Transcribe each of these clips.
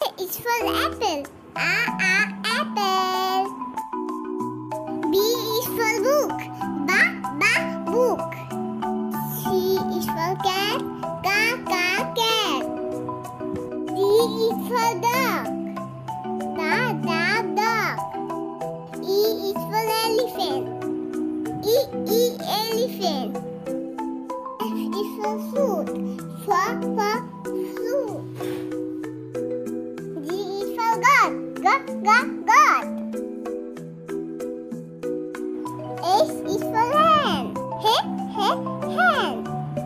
A is for apple. Apple. B is for book. Book. C is for cat. Cat. D is for dog. Dog. E is for elephant. Elephant. F is for fruit. Fruit. G is for God. H is for hen. Hen.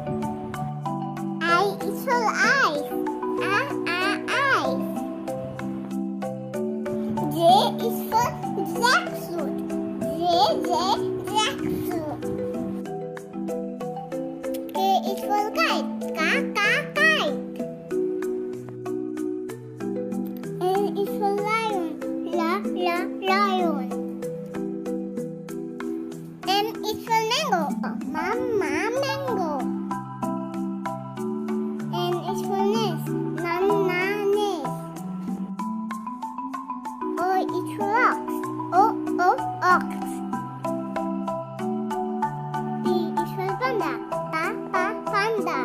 I is for eyes. Eyes. J is for jackfruit. Jackfruit. K is for kite. Kite. L is for lion. Lion. M is for mango. Mango. N is for nest. Nest. O is for ox. Ox. P is for panda. Panda.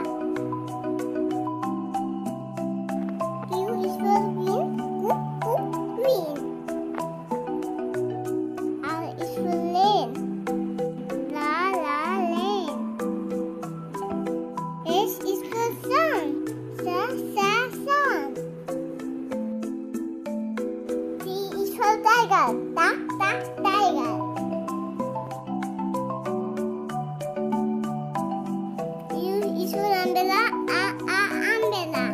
Q is for queen. R is for lane. Lane. S is for sun. Sun. T is for tiger. Tiger. U is for umbrella. Umbrella.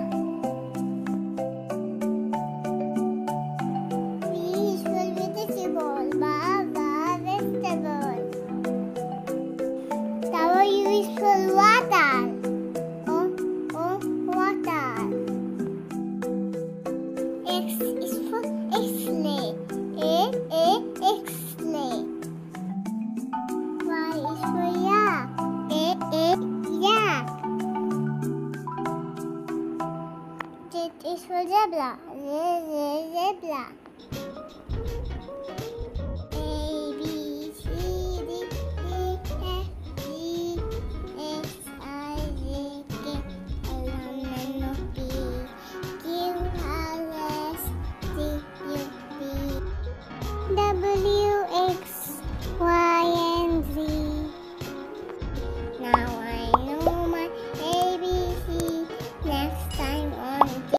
V is for vegetable. Vegetable. W is for water. Water. X is for X-ray. X-ray. Y is for yak. Yak. Z is for zebra. Zebra.